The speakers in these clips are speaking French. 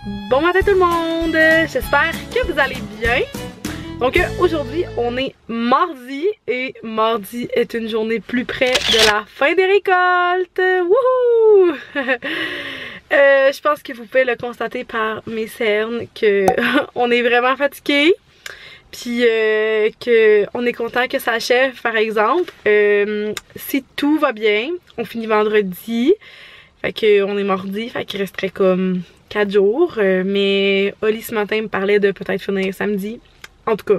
Bon matin tout le monde, j'espère que vous allez bien. Donc aujourd'hui on est mardi et mardi est une journée plus près de la fin des récoltes. Wouhou! Je pense que vous pouvez le constater par mes cernes que on est vraiment fatigué. Puis qu'on est content que ça achève par exemple. Si tout va bien, on finit vendredi. Fait qu'on est mardi, fait qu'il resterait comme 4 jours. Mais Oli ce matin me parlait de peut-être finir samedi. En tout cas,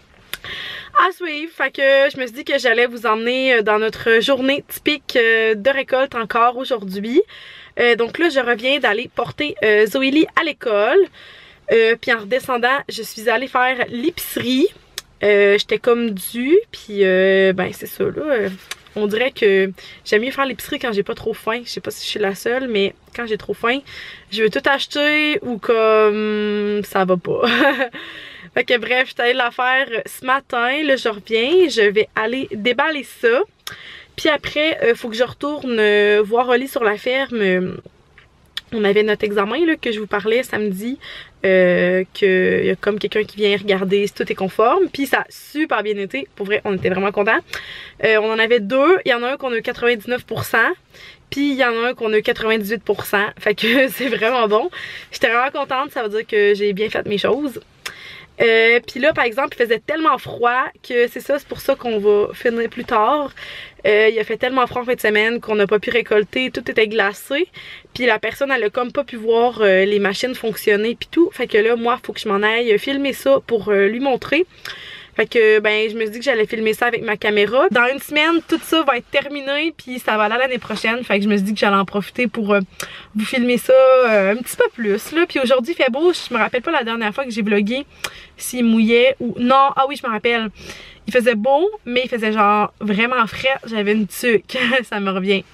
à suivre. Fait que je me suis dit que j'allais vous emmener dans notre journée typique de récolte encore aujourd'hui. Donc là, je reviens d'aller porter Zoélie à l'école. Puis en redescendant, je suis allée faire l'épicerie. J'étais comme due. Puis ben c'est ça là. On dirait que j'aime mieux faire l'épicerie quand j'ai pas trop faim. Je sais pas si je suis la seule, mais quand j'ai trop faim, je veux tout acheter ou comme ça va pas. Fait que bref, j'étais allée la faire ce matin. Là, je reviens. Je vais aller déballer ça. Puis après, faut que je retourne voir Oli sur la ferme. On avait notre examen là, que je vous parlais samedi, qu'il y a comme quelqu'un qui vient regarder si tout est conforme. Puis ça a super bien été. Pour vrai, on était vraiment contents. On en avait deux. Il y en a un qu'on a eu 99%. Puis il y en a un qu'on a eu 98%. Fait que c'est vraiment bon. J'étais vraiment contente. Ça veut dire que j'ai bien fait mes choses. Puis là par exemple il faisait tellement froid que c'est ça, c'est pour ça qu'on va finir plus tard. Il a fait tellement froid en fin de semaine qu'on n'a pas pu récolter, tout était glacé. Puis la personne elle a comme pas pu voir les machines fonctionner puis tout. Fait que là moi faut que je m'en aille filmer ça pour lui montrer. Fait que ben je me suis dit que j'allais filmer ça avec ma caméra. Dans une semaine, tout ça va être terminé puis ça va aller l'année prochaine. Fait que je me suis dit que j'allais en profiter pour vous filmer ça un petit peu plus là. Puis aujourd'hui il fait beau, je me rappelle pas la dernière fois que j'ai vlogué s'il mouillait ou... Non, ah oui je me rappelle. Il faisait beau, mais il faisait genre vraiment frais. J'avais une tuque, ça me revient.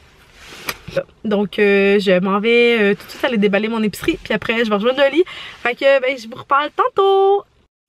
Donc je m'en vais tout de suite aller déballer mon épicerie. Puis après je vais rejoindre Oli. Fait que ben je vous reparle tantôt.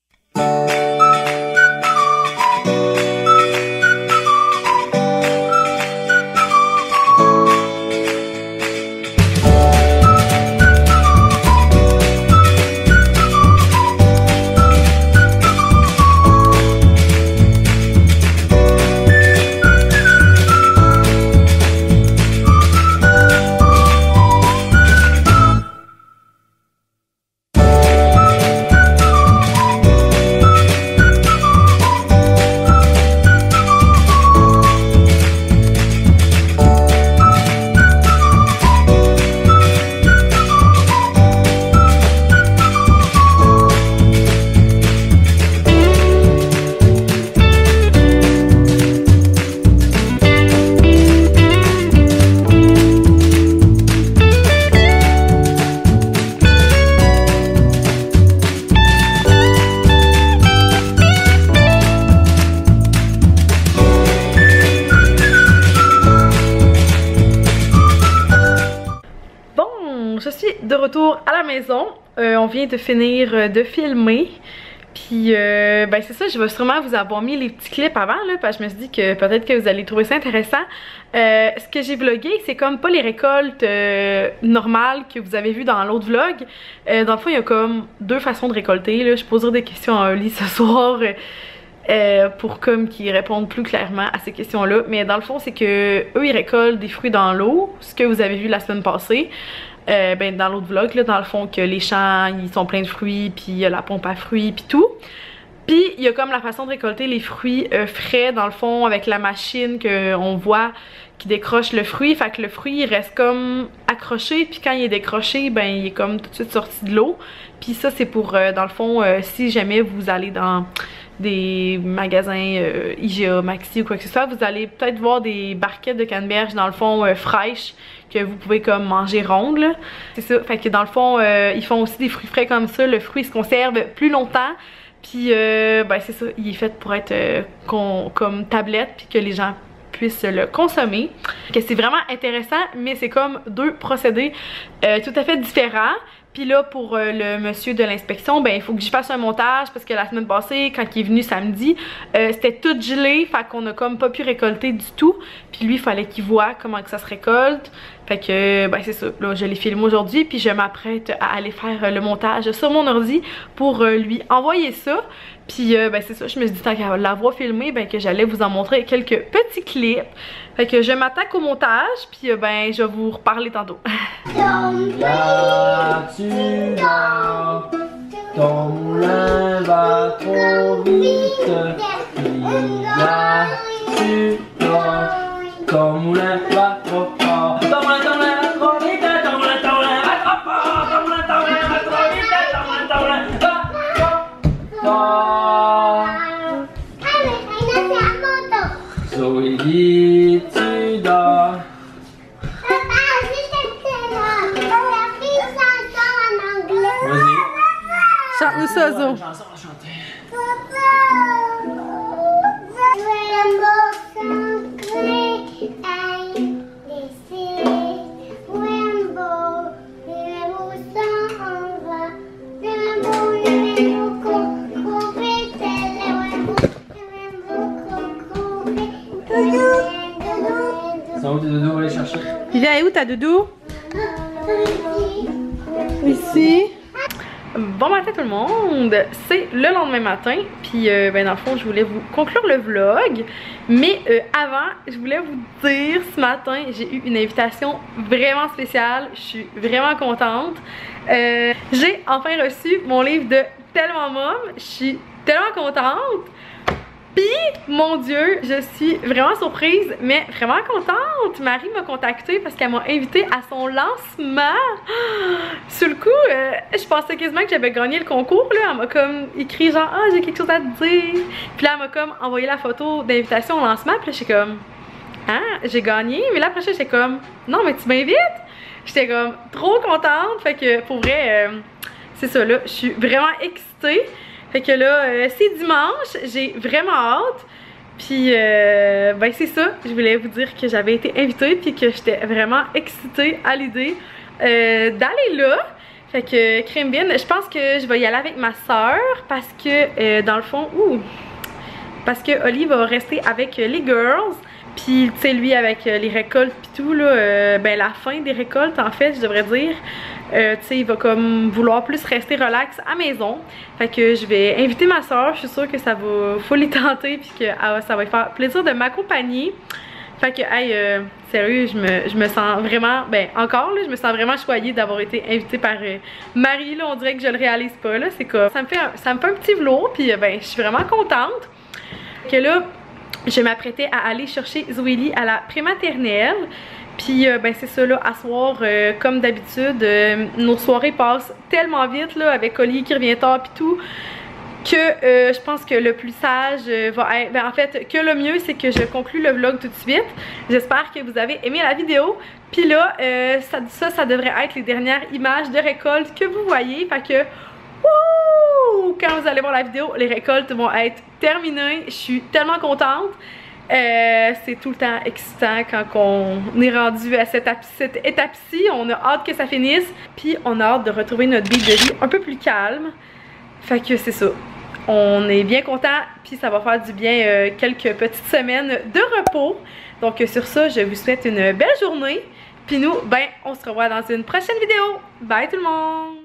Je suis de retour à la maison. On vient de finir de filmer. Puis ben c'est ça, je vais sûrement vous avoir mis les petits clips avant là, parce que je me suis dit que peut-être que vous allez trouver ça intéressant. Ce que j'ai vlogué, c'est comme pas les récoltes normales que vous avez vu dans l'autre vlog. Dans le fond, il y a comme deux façons de récolter là. Je poserai des questions à Oli ce soir. Pour comme qu'ils répondent plus clairement à ces questions-là. Mais dans le fond, c'est que eux ils récoltent des fruits dans l'eau, ce que vous avez vu la semaine passée. Ben dans l'autre vlog là, dans le fond que les champs ils sont pleins de fruits, puis il y a la pompe à fruits puis tout. Puis il y a comme la façon de récolter les fruits frais dans le fond avec la machine qu'on voit qui décroche le fruit. Fait que le fruit il reste comme accroché, puis quand il est décroché ben il est comme tout de suite sorti de l'eau. Puis ça c'est pour dans le fond si jamais vous allez dans des magasins IGA, Maxi ou quoi que ce soit, vous allez peut-être voir des barquettes de canneberge dans le fond fraîches que vous pouvez comme manger rondes là. C'est ça, fait que dans le fond ils font aussi des fruits frais comme ça, le fruit se conserve plus longtemps. Puis ben c'est ça, il est fait pour être comme tablette puis que les gens puissent le consommer. Que c'est vraiment intéressant, mais c'est comme deux procédés tout à fait différents. Puis là, pour le monsieur de l'inspection, ben il faut que j'y fasse un montage parce que la semaine passée, quand il est venu samedi, c'était tout gelé, fait qu'on a comme pas pu récolter du tout. Puis lui, il fallait qu'il voit comment que ça se récolte. Fait que, ben c'est ça, là je l'ai filmé aujourd'hui, puis je m'apprête à aller faire le montage sur mon ordi pour lui envoyer ça. Puis ben c'est ça, je me suis dit tant qu'à l'avoir filmé, ben que j'allais vous en montrer quelques petits clips. Fait que je m'attaque au montage, puis ben je vais vous reparler tantôt. Là tu vas, ton moulin va trop vite. Là tu vas, ton moulin va trop fort. Ton moulin va trop vite, ton moulin va trop fort. Ton moulin va trop vite, ton moulin va trop fort. Zoé, tu dors. Chante-nous ça, Zo. Chanson à chanter. Ça où tes doudous, on va les chercher. Viens, où ta doudou? Ici. Bon matin tout le monde, c'est le lendemain matin, puis ben dans le fond je voulais vous conclure le vlog, mais avant je voulais vous dire ce matin j'ai eu une invitation vraiment spéciale, je suis vraiment contente, j'ai enfin reçu mon livre de Tellement Mom, je suis tellement contente. Puis, mon Dieu, je suis vraiment surprise, mais vraiment contente. Marie m'a contactée parce qu'elle m'a invitée à son lancement. Sur le coup, je pensais quasiment que j'avais gagné le concours. Là. Elle m'a comme écrit genre « Ah, j'ai quelque chose à te dire. » Puis là, elle m'a comme envoyé la photo d'invitation au lancement. Puis là, j'étais comme « Ah, j'ai gagné. » Mais là, après, j'étais comme « Non, mais tu m'invites? » J'étais comme trop contente. Fait que pour vrai, c'est ça là, je suis vraiment excitée. Fait que là, c'est dimanche, j'ai vraiment hâte. Puis, ben c'est ça, je voulais vous dire que j'avais été invitée puis que j'étais vraiment excitée à l'idée d'aller là. Fait que, crème bien, je pense que je vais y aller avec ma soeur parce que, dans le fond, parce que Oli va rester avec les girls. Puis, tu sais, lui, avec les récoltes pis tout, là, ben la fin des récoltes, en fait, je devrais dire, tu sais, il va comme vouloir plus rester relax à maison. Fait que je vais inviter ma soeur, je suis sûre que ça va full les tenter, puis que ça va lui faire plaisir de m'accompagner. Fait que, hey, sérieux, je me sens vraiment, ben encore, là, je me sens vraiment choyée d'avoir été invitée par Marie, là, on dirait que je le réalise pas, là, c'est quoi. Ça me fait un petit velours, puis ben, je suis vraiment contente. Que là, je m'apprêtais à aller chercher Zoélie à la prématernelle. Puis ben c'est ça là, à soir, comme d'habitude, nos soirées passent tellement vite là, avec Oli qui revient tard pis tout, que je pense que le plus sage va être, ben en fait, que le mieux c'est que je conclue le vlog tout de suite. J'espère que vous avez aimé la vidéo. Puis là, ça devrait être les dernières images de récolte que vous voyez. Fait que, quand vous allez voir la vidéo, les récoltes vont être terminées. Je suis tellement contente. C'est tout le temps excitant quand on est rendu à cette étape-ci. On a hâte que ça finisse. Puis on a hâte de retrouver notre vie de vie un peu plus calme. Fait que c'est ça. On est bien content. Puis ça va faire du bien quelques petites semaines de repos. Donc sur ça, je vous souhaite une belle journée. Puis nous, ben, on se revoit dans une prochaine vidéo. Bye tout le monde!